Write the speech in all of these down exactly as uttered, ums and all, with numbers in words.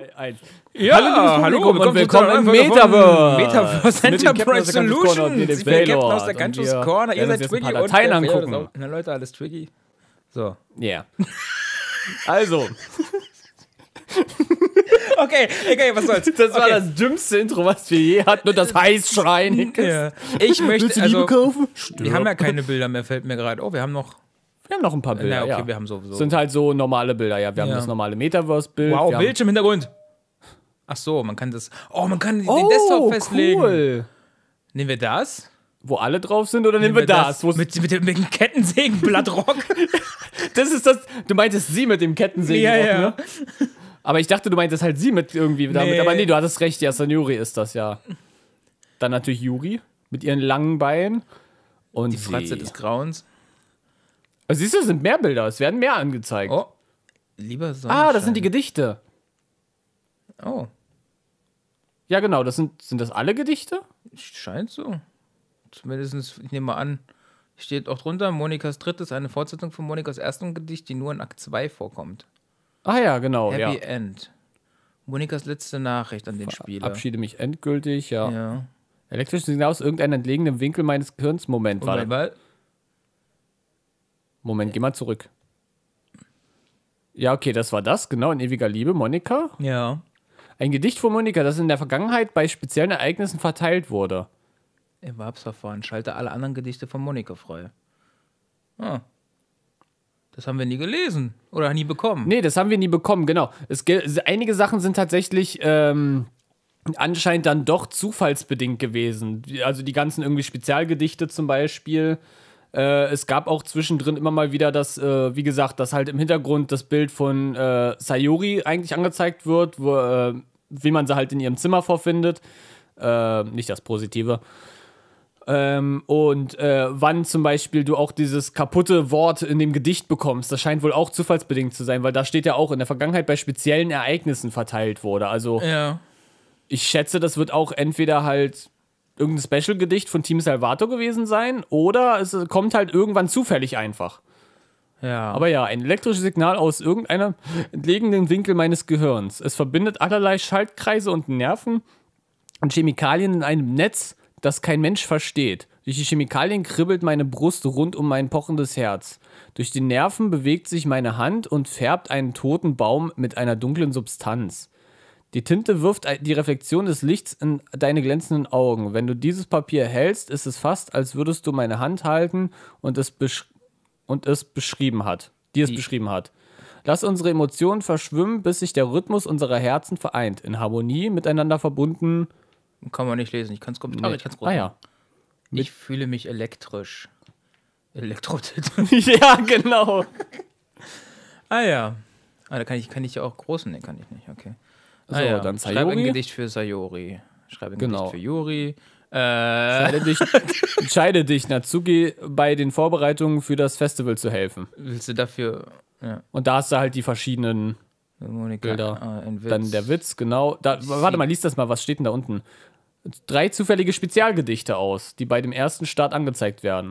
eins. Ja, hallo, hallo und willkommen im Metaverse. Metaverse Enterprise Solutions. Ich bin Captain aus der Gantus Corner. Ihr seid Twiggy und Dateien angucken. Na Leute, alles Twiggy. So. Ja. Yeah. Also. Okay, okay, was soll's. Das war okay. das dümmste Intro, was wir je hatten. Und das Heißschreien. Ja. Ich möchte, Willst du also, kaufen? Wir haben ja keine Bilder mehr, fällt mir gerade. Oh, wir haben noch... Wir haben noch ein paar Bilder, Na, okay, ja. wir haben sowieso. Sind halt so normale Bilder, ja. Wir haben Ja. das normale Metaverse-Bild. Wow, wir Bildschirmhintergrund. Ach so, man kann das... Oh, man kann den oh, Desktop festlegen. Cool. Nehmen wir das? Wo alle drauf sind oder nehmen, nehmen wir das? das? Mit, mit, dem, mit dem Kettensägenblattrock. Das ist das... Du meintest sie mit dem Kettensägenrock, ja, ja. ne? Aber ich dachte, du meintest halt sie mit irgendwie damit. Nee. Aber nee, du hattest recht. Ja, Sayuri ist das, ja. Dann natürlich Yuri mit ihren langen Beinen. Und die Fratze des Grauens. Also, siehst du, es sind mehr Bilder. Es werden mehr angezeigt. Oh. Lieber Sonnenschein. Ah, das sind die Gedichte. Oh. Ja, genau. Das sind, sind das alle Gedichte? Scheint so. Zumindest, ich nehme mal an, steht auch drunter, Monikas drittes, eine Fortsetzung von Monikas erstem Gedicht, die nur in Akt zwei vorkommt. Ah ja, genau. Happy ja. End. Monikas letzte Nachricht an den Spieler. Verabschiede mich endgültig, ja. ja. Elektrisches Signal aus irgendeinem entlegenen Winkel meines Gehirns. Moment, warte. Moment, Moment, geh mal zurück. Ja, okay, das war das, genau, in ewiger Liebe, Monika. Ja. Ein Gedicht von Monika, das in der Vergangenheit bei speziellen Ereignissen verteilt wurde. Erwerbsverfahren, schalte alle anderen Gedichte von Monika frei. Ah. Das haben wir nie gelesen oder nie bekommen. Nee, das haben wir nie bekommen, genau. Es, einige Sachen sind tatsächlich ähm, anscheinend dann doch zufallsbedingt gewesen. Also die ganzen irgendwie Spezialgedichte zum Beispiel. Äh, es gab auch zwischendrin immer mal wieder das, äh, wie gesagt, dass halt im Hintergrund das Bild von äh, Sayuri eigentlich angezeigt wird, wo, äh, wie man sie halt in ihrem Zimmer vorfindet. Äh, nicht das Positive. Ähm, und äh, wann zum Beispiel du auch dieses kaputte Wort in dem Gedicht bekommst, das scheint wohl auch zufallsbedingt zu sein, weil da steht ja auch in der Vergangenheit bei speziellen Ereignissen verteilt wurde. Also ja. Ich schätze, das wird auch entweder halt irgendein Special-Gedicht von Team Salvator gewesen sein oder es kommt halt irgendwann zufällig einfach. Ja. Aber ja, ein elektrisches Signal aus irgendeinem entlegenen Winkel meines Gehirns. Es verbindet allerlei Schaltkreise und Nerven und Chemikalien in einem Netz, das kein Mensch versteht. Durch die Chemikalien kribbelt meine Brust rund um mein pochendes Herz. Durch die Nerven bewegt sich meine Hand und färbt einen toten Baum mit einer dunklen Substanz. Die Tinte wirft die Reflexion des Lichts in deine glänzenden Augen. Wenn du dieses Papier hältst, ist es fast, als würdest du meine Hand halten und es, besch- und es beschrieben hat, die es die. beschrieben hat. Lass unsere Emotionen verschwimmen, bis sich der Rhythmus unserer Herzen vereint. In Harmonie miteinander verbunden. Kann man nicht lesen, ich kann es kommentar, nee. ich kann es groß ah, ja. Ich fühle mich elektrisch. Elektrotit. Ja, genau. Ah ja. Ah, da kann ich, kann ich ja auch großen, ne, kann ich nicht, okay. So, ah, ja. dann Sayuri. Schreibe ein Gedicht für Sayuri. Schreibe ein genau. Gedicht für Yuri. Äh. Entscheide dich, entscheide dich, Natsuki, bei den Vorbereitungen für das Festival zu helfen. Willst du dafür, ja. Und da hast du halt die verschiedenen Monika, Bilder. Ah, ein Witz. Dann der Witz, genau. Da, warte mal, lies das mal, was steht denn da unten? Drei zufällige Spezialgedichte aus, die bei dem ersten Start angezeigt werden.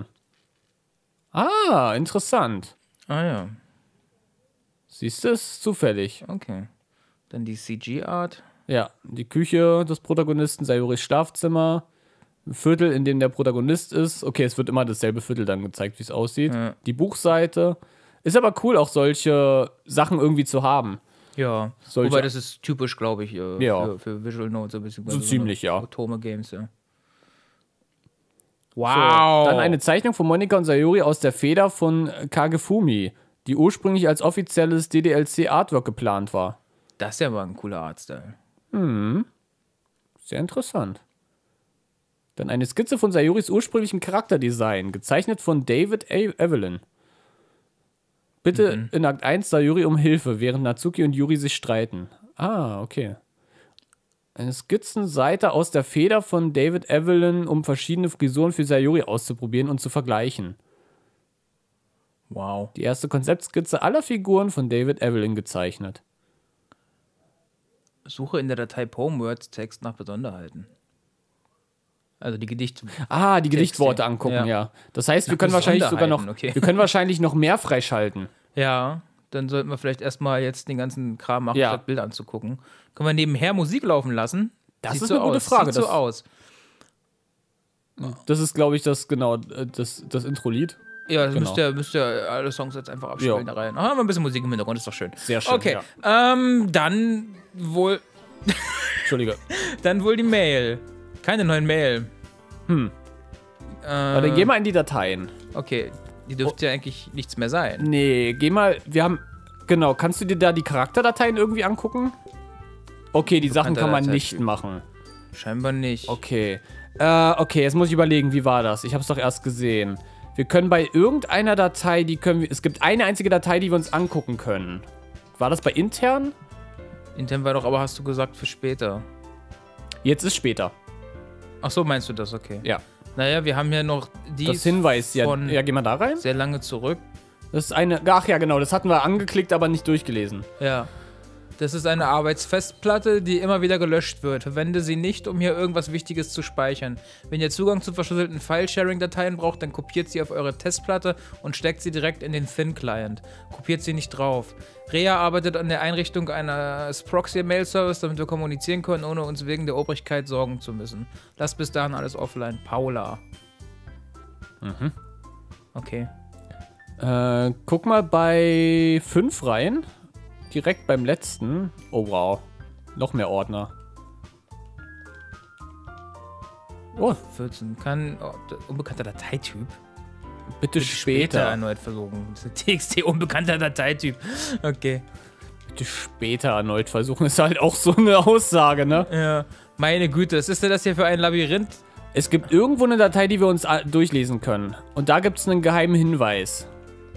Ah, interessant. Ah ja. Siehst du, es ist zufällig. Okay. Dann die C G-Art. Ja, die Küche des Protagonisten, Sayuris Schlafzimmer, ein Viertel, in dem der Protagonist ist. Okay, es wird immer dasselbe Viertel dann gezeigt, wie es aussieht. Ja. Die Buchseite. Ist aber cool, auch solche Sachen irgendwie zu haben. Ja, Solche. Wobei das ist typisch, glaube ich, äh, Ja. für, für Visual Notes, so ein bisschen. So ziemlich, ja. Otome Games, ja. Wow. So, dann eine Zeichnung von Monika und Sayuri aus der Feder von Kagefumi, die ursprünglich als offizielles D D L C-Artwork geplant war. Das ist ja mal ein cooler Artstyle. Hm. Sehr interessant. Dann eine Skizze von Sayuris ursprünglichen Charakterdesign, gezeichnet von David A. Evelyn. Bitte Mhm. in Akt eins Sayuri um Hilfe, während Natsuki und Yuri sich streiten. Ah, okay. Eine Skizzenseite aus der Feder von David Evelyn, um verschiedene Frisuren für Sayuri auszuprobieren und zu vergleichen. Wow. Die erste Konzeptskizze aller Figuren von David Evelyn gezeichnet. Suche in der Datei Poemwords Text nach Besonderheiten. Also die Gedichte. Ah, die Texte. Gedichtworte angucken, ja. Ja. Das heißt, wir Nach können wahrscheinlich sogar noch, Besonderheiten, okay. wir können wahrscheinlich noch mehr freischalten. Ja, dann sollten wir vielleicht erstmal jetzt den ganzen Kram machen, Ja. statt Bilder anzugucken. Können wir nebenher Musik laufen lassen? Das Sieht ist so eine gute aus. Frage. Sieht so Das- aus. Das ist, glaube ich, das, genau, äh, das, das Intro-Lied. Ja, das Genau. müsst, ihr, müsst ihr alle Songs jetzt einfach abspielen Ja. da rein. Ah, haben wir ein bisschen Musik im Hintergrund, ist doch schön. Sehr schön, Okay, ja. ähm, dann wohl, Entschuldige. dann wohl die Mail. Keine neuen Mail. Hm. Äh, Aber dann geh mal in die Dateien. Okay, die dürfte ja eigentlich nichts mehr sein. Nee, geh mal, wir haben, genau, kannst du dir da die Charakterdateien irgendwie angucken? Okay, die Sachen kann man nicht Dateityp. machen. Scheinbar nicht. Okay. Äh, okay, jetzt muss ich überlegen, wie war das? Ich habe es doch erst gesehen. Wir können bei irgendeiner Datei, die können wir, es gibt eine einzige Datei, die wir uns angucken können. War das bei intern? Intern war doch, aber hast du gesagt für später. Jetzt ist später. Ach so, meinst du das? Okay. Ja. Naja, wir haben ja noch die Das Hinweis, ja, von ja, geh mal da rein. sehr lange zurück. Das ist eine, ach ja, genau, das hatten wir angeklickt, aber nicht durchgelesen. Ja. Das ist eine Arbeitsfestplatte, die immer wieder gelöscht wird. Verwende sie nicht, um hier irgendwas Wichtiges zu speichern. Wenn ihr Zugang zu verschlüsselten File-Sharing-Dateien braucht, dann kopiert sie auf eure Testplatte und steckt sie direkt in den Thin-Client. Kopiert sie nicht drauf. Rea arbeitet an der Einrichtung eines Proxy-Mail-Service, damit wir kommunizieren können, ohne uns wegen der Obrigkeit sorgen zu müssen. Lasst bis dahin alles offline. Paula. Mhm. Okay. Äh, guck mal bei fünf rein. Direkt beim letzten. Oh, wow. Noch mehr Ordner. Oh, vierzehn. Kann. Oh, unbekannter Dateityp. bitte Später später. erneut versuchen. Das ist ein T X T unbekannter Dateityp. Okay. Bitte später erneut versuchen. Ist halt auch so eine Aussage, ne? Ja. Meine Güte, was ist denn das hier für ein Labyrinth? Es gibt irgendwo eine Datei, die wir uns a- durchlesen können. Und da gibt es einen geheimen Hinweis.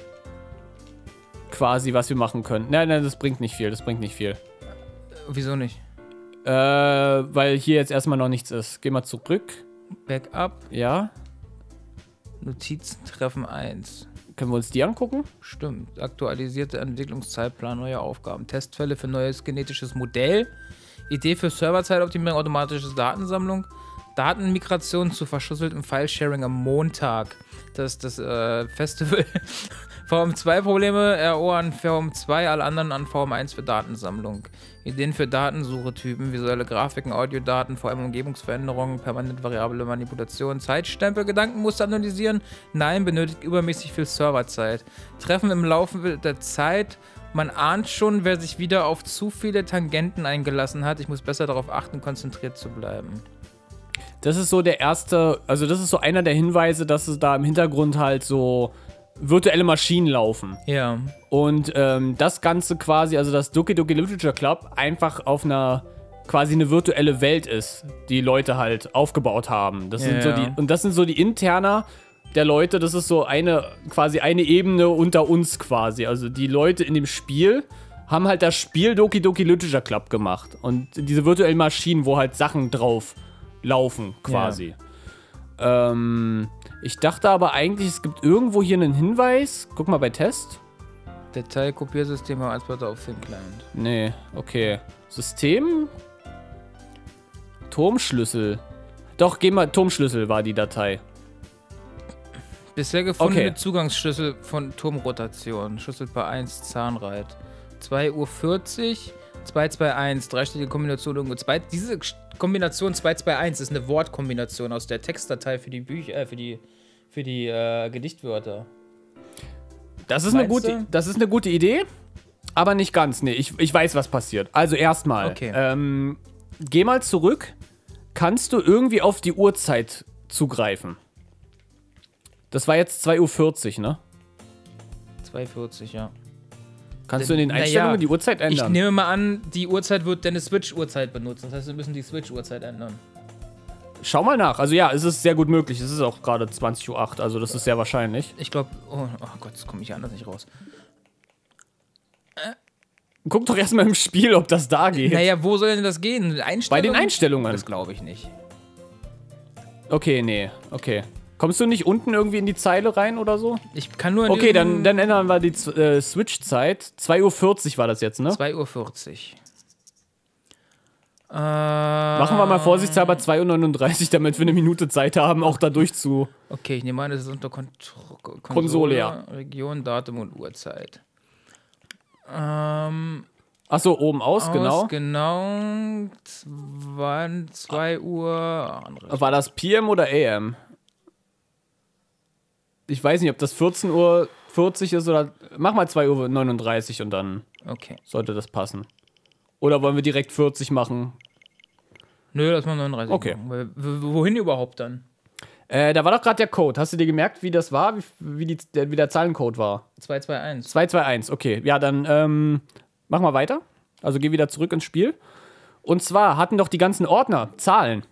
Quasi, was wir machen können. Nein, nein, das bringt nicht viel. Das bringt nicht viel. Wieso nicht? Äh, weil hier jetzt erstmal noch nichts ist. Geh mal zurück. Backup, Ja. Notizen, Treffen eins. Können wir uns die angucken? Stimmt. Aktualisierte Entwicklungszeitplan, neue Aufgaben. Testfälle für neues genetisches Modell. Idee für Serverzeitoptimierung, automatische Datensammlung. Datenmigration zu verschlüsseltem File-Sharing am Montag. Das ist das äh, Festival. V M zwei Probleme, R O an V M zwei, alle anderen an V M eins für Datensammlung. Ideen für Datensuchetypen, visuelle Grafiken, Audiodaten, vor allem Umgebungsveränderungen, permanent variable Manipulation, Zeitstempel, Gedankenmuster analysieren. Nein, benötigt übermäßig viel Serverzeit. Treffen im Laufe der Zeit. Man ahnt schon, wer sich wieder auf zu viele Tangenten eingelassen hat. Ich muss besser darauf achten, konzentriert zu bleiben. Das ist so der erste, also das ist so einer der Hinweise, dass es da im Hintergrund halt so virtuelle Maschinen laufen. Ja. Und ähm, das Ganze quasi, also das Doki Doki Literature Club, einfach auf einer quasi eine virtuelle Welt ist, die Leute halt aufgebaut haben. Das sind Ja. so die, und das sind so die Interner der Leute, das ist so eine, quasi eine Ebene unter uns quasi. Also die Leute in dem Spiel haben halt das Spiel Doki Doki Literature Club gemacht. Und diese virtuellen Maschinen, wo halt Sachen drauf laufen, quasi. Ähm, ich dachte aber eigentlich, es gibt irgendwo hier einen Hinweis. Guck mal bei Test. Datei-Kopiersystem als Wörter auf Thin Client. Nee, okay. System? Turmschlüssel. Doch, geh mal, Turmschlüssel war die Datei. Bisher gefundene Okay. Zugangsschlüssel von Turmrotation. Schlüsselpaar eins, Zahnrad. zwei Uhr vierzig, zwei zwei eins, dreistellige Kombination irgendwo. Zwei, diese Sch- Kombination zwei zwei eins ist eine Wortkombination aus der Textdatei für die Bücher, äh, für die, für die äh, Gedichtwörter. Das ist, eine Meinst gute, du? das ist eine gute Idee, aber nicht ganz. Nee, ich, ich weiß, was passiert. Also erstmal, Okay. ähm, geh mal zurück. Kannst du irgendwie auf die Uhrzeit zugreifen? Das war jetzt zwei Uhr vierzig, ne? zwei Uhr vierzig, ja. Kannst du in den Naja, Einstellungen die Uhrzeit Ich ändern? nehme mal an, die Uhrzeit wird deine Switch-Uhrzeit benutzen. Das heißt, wir müssen die Switch-Uhrzeit ändern. Schau mal nach. Also ja, es ist sehr gut möglich. Es ist auch gerade zwanzig Uhr acht, also das ist sehr wahrscheinlich. Ich glaube, oh, oh Gott, das komme ich anders nicht raus. Guck doch erstmal im Spiel, ob das da geht. Naja, wo soll denn das gehen? Einstellungen? Bei den Einstellungen. Das glaube ich nicht. Okay, nee, okay. Kommst du nicht unten irgendwie in die Zeile rein oder so? Ich kann nur in Okay, diesem- dann, dann ändern wir die Z- äh, Switch-Zeit. zwei Uhr vierzig war das jetzt, ne? zwei Uhr vierzig. Äh, Machen wir mal vorsichtshalber zwei Uhr neununddreißig, damit wir eine Minute Zeit haben, auch da durch zu. Okay, ich nehme an, das ist unter Kont Konsole, Konsole, ja. Region, Datum und Uhrzeit. Ähm, Achso, oben aus, aus genau. Genau. zwei Uhr. War das P M oder A M? Ich weiß nicht, ob das vierzehn Uhr vierzig ist oder. Mach mal zwei Uhr neununddreißig und dann Okay. sollte das passen. Oder wollen wir direkt vierzig machen? Nö, lass mal neununddreißig. Okay. Machen. W- Wohin überhaupt dann? Äh, da war doch gerade der Code. Hast du dir gemerkt, wie das war? Wie, wie, die, der, wie der Zahlencode war? zwei zwei eins. zwei zwei eins, okay. Ja, dann ähm, mach mal weiter. Also geh wieder zurück ins Spiel. Und zwar hatten doch die ganzen Ordner Zahlen.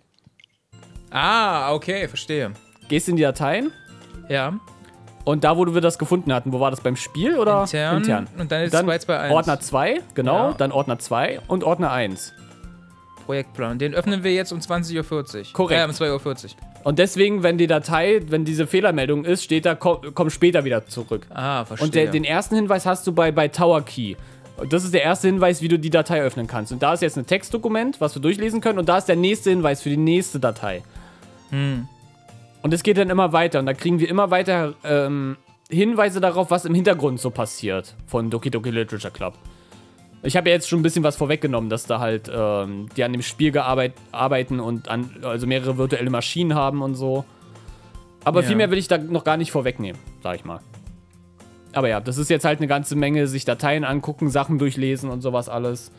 Ah, okay, verstehe. Gehst in die Dateien Ja. und da, wo wir das gefunden hatten, wo war das beim Spiel oder Intern. intern? Und dann ist Dann zwei zwei eins. Ordner zwei, genau. Ja. Dann Ordner zwei und Ordner eins. Projektplan. Den öffnen wir jetzt um zwanzig Uhr vierzig. Korrekt. Äh, um zwei Uhr vierzig. Und deswegen, wenn die Datei, wenn diese Fehlermeldung ist, steht da, komm, komm später wieder zurück. Ah, verstehe. Und der, den ersten Hinweis hast du bei, bei Tower Key. Und das ist der erste Hinweis, wie du die Datei öffnen kannst. Und da ist jetzt ein Textdokument, was wir durchlesen können. Und da ist der nächste Hinweis für die nächste Datei. Hm. Und es geht dann immer weiter. Und da kriegen wir immer weiter ähm, Hinweise darauf, was im Hintergrund so passiert von Doki Doki Literature Club. Ich habe ja jetzt schon ein bisschen was vorweggenommen, dass da halt ähm, die an dem Spiel gearbeit arbeiten und an, also mehrere virtuelle Maschinen haben und so. Aber Ja. viel mehr will ich da noch gar nicht vorwegnehmen, sag ich mal. Aber ja, das ist jetzt halt eine ganze Menge, sich Dateien angucken, Sachen durchlesen und sowas alles.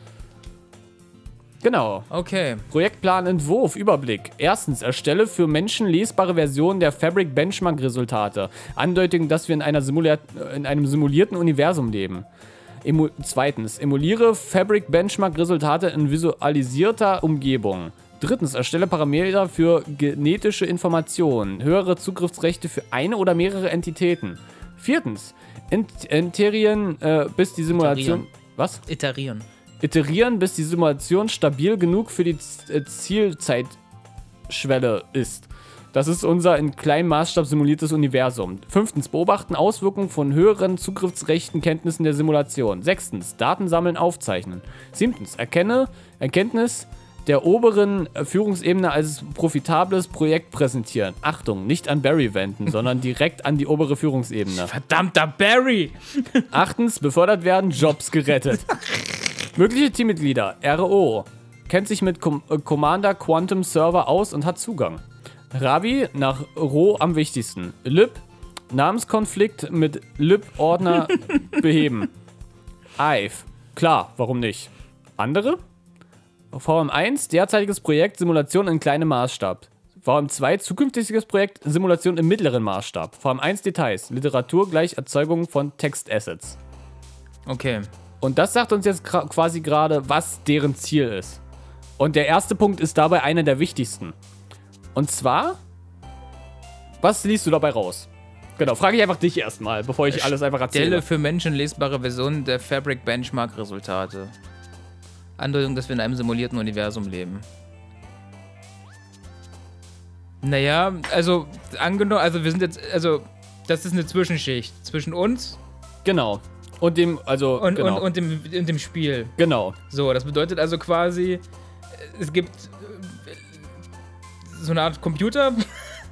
Genau. Okay. Projektplan, Entwurf, Überblick. Erstens, erstelle für Menschen lesbare Versionen der Fabric Benchmark Resultate. Andeutung, dass wir in, einer Simulat in einem simulierten Universum leben. Emu Zweitens, emuliere Fabric Benchmark Resultate in visualisierter Umgebung. Drittens, erstelle Parameter für genetische Informationen. Höhere Zugriffsrechte für eine oder mehrere Entitäten. Viertens, int iterieren, äh, bis die Simulation... Iterieren. Was? Iterieren. Iterieren, bis die Simulation stabil genug für die Z äh, Zielzeitschwelle ist. Das ist unser in kleinem Maßstab simuliertes Universum. Fünftens, beobachten Auswirkungen von höheren Zugriffsrechten Kenntnissen der Simulation. Sechstens, Daten sammeln, aufzeichnen. Siebtens, erkenne Erkenntnis der oberen äh, Führungsebene als profitables Projekt präsentieren. Achtung, nicht an Barry wenden, sondern direkt an die obere Führungsebene. Verdammter Barry! Achtens, befördert werden, Jobs gerettet. Mögliche Teammitglieder, R O, kennt sich mit Com äh, Commander Quantum Server aus und hat Zugang. Ravi, nach Ro am wichtigsten. Lib, Namenskonflikt mit Lib-Ordner beheben. Ive, klar, warum nicht. Andere? V M eins, derzeitiges Projekt, Simulation in kleinem Maßstab. V M zwei, zukünftiges Projekt, Simulation im mittleren Maßstab. V M eins, Details, Literatur gleich Erzeugung von Textassets. Okay. Und das sagt uns jetzt quasi gerade, was deren Ziel ist. Und der erste Punkt ist dabei einer der wichtigsten. Und zwar, was liest du dabei raus? Genau, frage ich einfach dich erstmal, bevor ich alles einfach erzähle. Stelle für Menschen lesbare Versionen der Fabric Benchmark Resultate. Andeutung, dass wir in einem simulierten Universum leben. Naja, also angenommen, also wir sind jetzt, also das ist eine Zwischenschicht zwischen uns Genau. Und dem, also, und, genau. und, und, dem, und dem Spiel. Genau. So, das bedeutet also quasi, es gibt äh, so eine Art Computerwesen,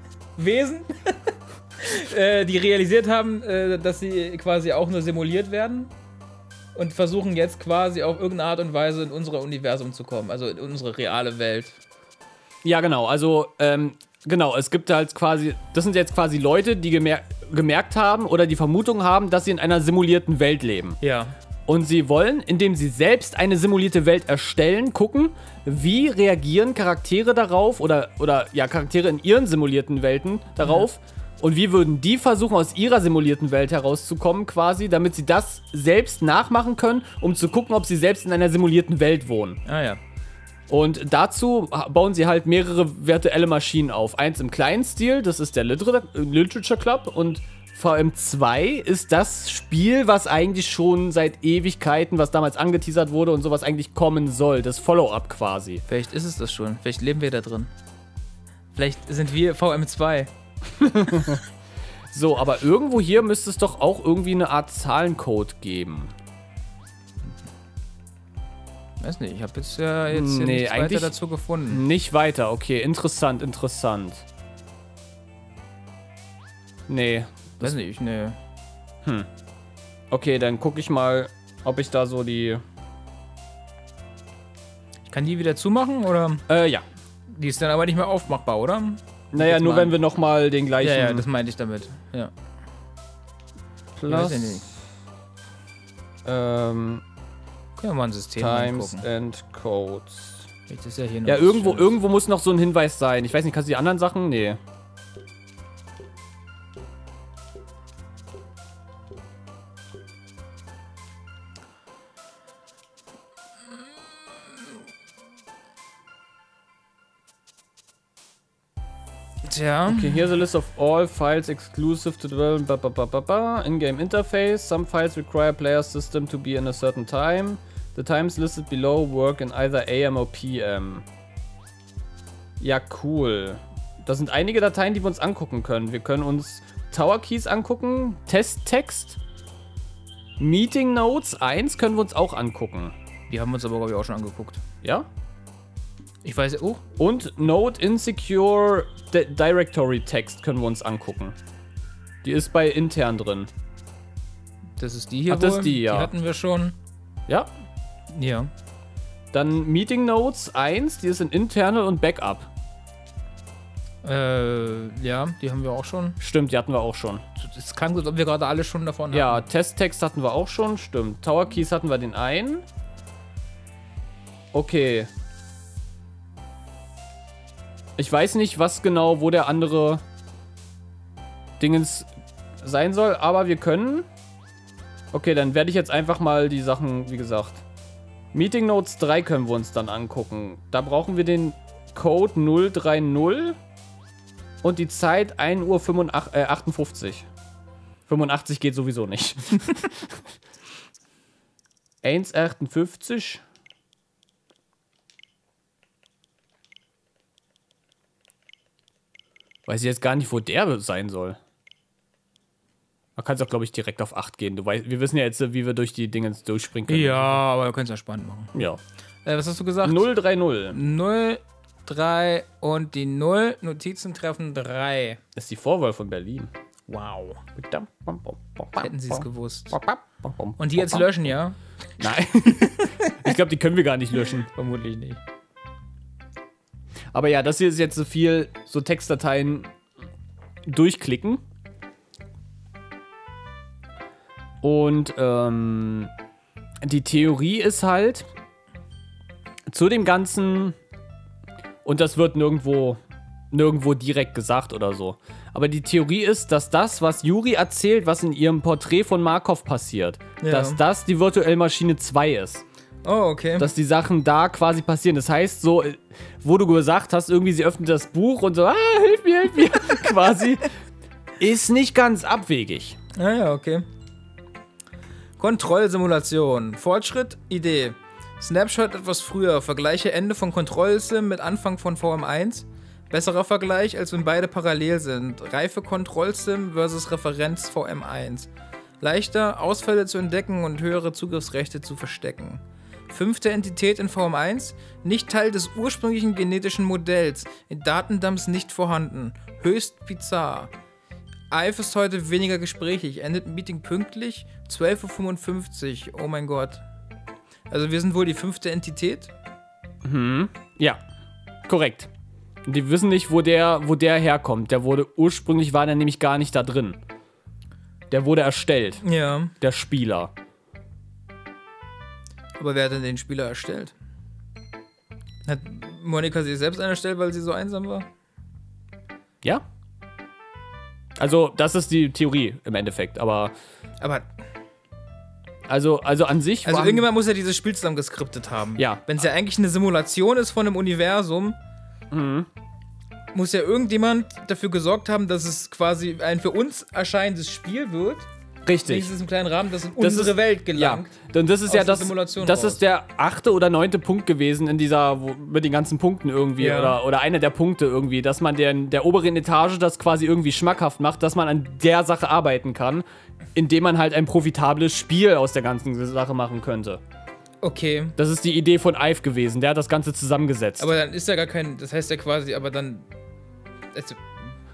äh, die realisiert haben, äh, dass sie quasi auch nur simuliert werden und versuchen jetzt quasi auf irgendeine Art und Weise in unser Universum zu kommen, also in unsere reale Welt. Ja, genau. Also, ähm, genau, es gibt halt quasi, das sind jetzt quasi Leute, die gemer gemerkt haben oder die Vermutung haben, dass sie in einer simulierten Welt leben. Ja. Und sie wollen, indem sie selbst eine simulierte Welt erstellen, gucken, wie reagieren Charaktere darauf oder, oder ja, Charaktere in ihren simulierten Welten darauf. Mhm. Und wie würden die versuchen, aus ihrer simulierten Welt herauszukommen, quasi, damit sie das selbst nachmachen können, um zu gucken, ob sie selbst in einer simulierten Welt wohnen. Ah ja. Und dazu bauen sie halt mehrere virtuelle Maschinen auf. Eins im kleinen Stil, das ist der Liter Literature Club. Und V M zwei ist das Spiel, was eigentlich schon seit Ewigkeiten, was damals angeteasert wurde und sowas eigentlich kommen soll. Das Follow-up quasi. Vielleicht ist es das schon. Vielleicht leben wir da drin. Vielleicht sind wir V M zwei. So, aber irgendwo hier müsste es doch auch irgendwie eine Art Zahlencode geben. Weiß nicht, ich habe jetzt ja jetzt hier Nee, nichts weiter eigentlich dazu gefunden. Nicht weiter, okay. Interessant, interessant. Nee. Weiß nicht, nee. Okay, dann gucke ich mal ob ich da so die... Ich kann die wieder zumachen, oder? Äh, ja. Die ist dann aber nicht mehr aufmachbar, oder? Naja, nur wenn wir nochmal den gleichen... Ja, ja, das meinte ich damit. Ja. Plus... Ich nicht. Ähm... Können wir mal ein System Times angucken. and Codes. Das ist ja hier noch Ja, irgendwo, schön. irgendwo muss noch so ein Hinweis sein. Ich weiß nicht, kannst du die anderen Sachen? Nee. Tja. Okay, here's a list of all files exclusive to develop ba, ba, ba, ba, ba. In-game interface. Some files require player system to be in a certain time. The times listed below work in either A M or P M. Ja, cool. Das sind einige Dateien, die wir uns angucken können. Wir können uns Tower Keys angucken, Testtext, Meeting Notes eins können wir uns auch angucken. Die haben wir uns aber, glaube ich, auch schon angeguckt. Ja? Ich weiß, oh. Und Node Insecure Di- Directory Text können wir uns angucken. Die ist bei intern drin. Das ist die hier. Ach, das wohl. ist die, ja. Die hatten wir schon. Ja? Ja. Dann Meeting Notes eins, die ist in Internal und Backup. Äh, ja, die haben wir auch schon. Stimmt, die hatten wir auch schon. Es klang so, als ob wir gerade alle schon davon Ja, haben. Testtext hatten wir auch schon, stimmt. Tower Keys hatten wir den einen. Okay. Ich weiß nicht, was genau, wo der andere Dingens sein soll, aber wir können. Okay, dann werde ich jetzt einfach mal die Sachen, wie gesagt. Meeting Notes drei können wir uns dann angucken. Da brauchen wir den Code null drei null und die Zeit ein Uhr achtundfünfzig. fünfundachtzig geht sowieso nicht. eins Uhr achtundfünfzig. Weiß ich jetzt gar nicht, wo der sein soll. Man kann es auch, glaube ich, direkt auf acht gehen. Du weißt, wir wissen ja jetzt, wie wir durch die Dinge durchspringen können. Ja, aber wir können es ja spannend machen. Ja. Äh, was hast du gesagt? null drei null. null, drei und die null. Notizen treffen drei. Das ist die Vorwahl von Berlin. Wow. Hätten sie es gewusst. Und Und die jetzt löschen, ja? Nein. Ich glaube, die können wir gar nicht löschen. Vermutlich nicht. Aber ja, das hier ist jetzt so viel, so Textdateien durchklicken. Und ähm, die Theorie ist halt zu dem Ganzen, und das wird nirgendwo, nirgendwo direkt gesagt oder so. Aber die Theorie ist, dass das, was Juri erzählt, was in ihrem Porträt von Markov passiert, Ja. dass das die Virtuelle Maschine zwei ist. Oh, okay. Dass die Sachen da quasi passieren. Das heißt, so, wo du gesagt hast, irgendwie sie öffnet das Buch und so, ah, hilf mir, hilf mir, quasi, ist nicht ganz abwegig. Ah ja, okay. Kontrollsimulation. Fortschritt, Idee. Snapshot etwas früher. Vergleiche Ende von Kontrollsim mit Anfang von V M eins. Besserer Vergleich, als wenn beide parallel sind. Reife Kontrollsim versus Referenz V M eins. Leichter, Ausfälle zu entdecken und höhere Zugriffsrechte zu verstecken. Fünfte Entität in V M eins. Nicht Teil des ursprünglichen genetischen Modells. In Datendumps nicht vorhanden. Höchst bizarr. Ive ist heute weniger gesprächig. Endet Meeting pünktlich. zwölf Uhr fünfundfünfzig. Oh mein Gott. Also wir sind wohl die fünfte Entität? Mhm. Ja, korrekt. Die wissen nicht, wo der, wo der herkommt. Der wurde, ursprünglich war der nämlich gar nicht da drin. Der wurde erstellt. Ja. Der Spieler. Aber wer hat denn den Spieler erstellt? Hat Monika sich selbst einen erstellt, weil sie so einsam war? Ja? Also, das ist die Theorie im Endeffekt, aber Aber, also, also an sich also waren- irgendjemand muss ja dieses Spiel zusammen geskriptet haben. Ja. Wenn es ja eigentlich eine Simulation ist von einem Universum, Mhm. muss ja irgendjemand dafür gesorgt haben, dass es quasi ein für uns erscheinendes Spiel wird. Richtig. Wenigstens im kleinen Rahmen, das in Das unsere ist- Welt Ja, gelangt. denn das ist aus ja der das, Simulation das raus. ist der achte oder neunte Punkt gewesen in dieser, wo, mit den ganzen Punkten irgendwie, Ja. oder, oder einer der Punkte irgendwie, dass man der, der oberen Etage das quasi irgendwie schmackhaft macht, dass man an der Sache arbeiten kann, indem man halt ein profitables Spiel aus der ganzen Sache machen könnte. Okay. Das ist die Idee von Ive gewesen, der hat das Ganze zusammengesetzt. Aber dann ist ja gar kein, das heißt ja quasi, aber dann, also,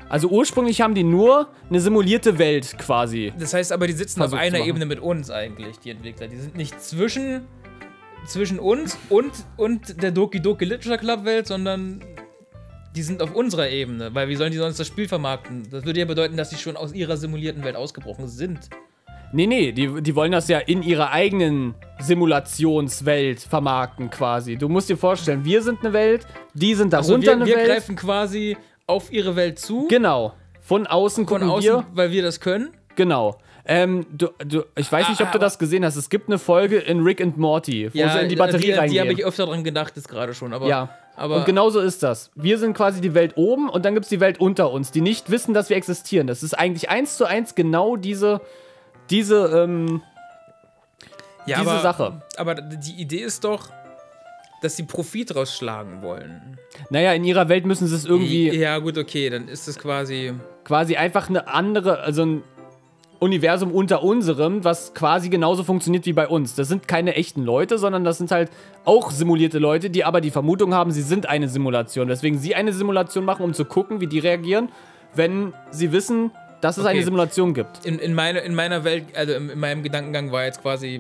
Also ursprünglich haben die nur eine simulierte Welt quasi. Das heißt aber, die sitzen auf Versucht zu einer machen. Ebene mit uns eigentlich, die Entwickler. Die sind nicht zwischen, zwischen uns und, und der Doki Doki Literature Club Welt, sondern die sind auf unserer Ebene. Weil wie sollen die sonst das Spiel vermarkten? Das würde ja bedeuten, dass sie schon aus ihrer simulierten Welt ausgebrochen sind. Nee, nee, die, die wollen das ja in ihrer eigenen Simulationswelt vermarkten quasi. Du musst dir vorstellen, wir sind eine Welt, die sind darunter Also wir, eine wir Welt. greifen quasi auf ihre Welt zu. Genau. Von außen Von gucken außen, wir. weil wir das können. Genau. Ähm, du, du, ich weiß nicht, ob du Ah, das gesehen hast. Es gibt eine Folge in Rick and Morty, wo sie in die Batterie die, die reingehen. habe ich öfter dran gedacht, ist gerade schon. Aber, Ja. aber Und genauso ist das. Wir sind quasi die Welt oben und dann gibt es die Welt unter uns, die nicht wissen, dass wir existieren. Das ist eigentlich eins zu eins genau diese, diese, ähm, ja, diese aber, Sache. Aber die Idee ist doch, dass sie Profit rausschlagen wollen. Naja, in ihrer Welt müssen sie es irgendwie Ja, gut, okay, dann ist es quasi. quasi einfach eine andere, also ein Universum unter unserem, was quasi genauso funktioniert wie bei uns. Das sind keine echten Leute, sondern das sind halt auch simulierte Leute, die aber die Vermutung haben, sie sind eine Simulation. Weswegen sie eine Simulation machen, um zu gucken, wie die reagieren, wenn sie wissen, dass es Okay. eine Simulation gibt. In, in, meine, in meiner Welt, also in, in meinem Gedankengang war jetzt quasi